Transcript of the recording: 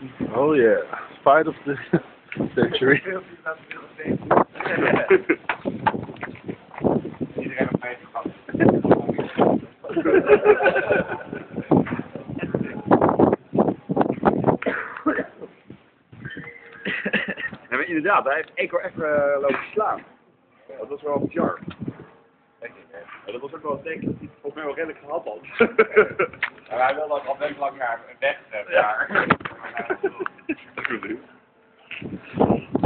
Oh yeah, fight of the century. Iedereen op 50 gehad. Ja, maar inderdaad, hij heeft één keer even lopen slaan. Dat was wel bizar. Ja, dat was ook wel een teken dat hij volgens mij wel redelijk gehad had. Ja, hij wilde ook al best lang naar weg. Ja. Dat is goed.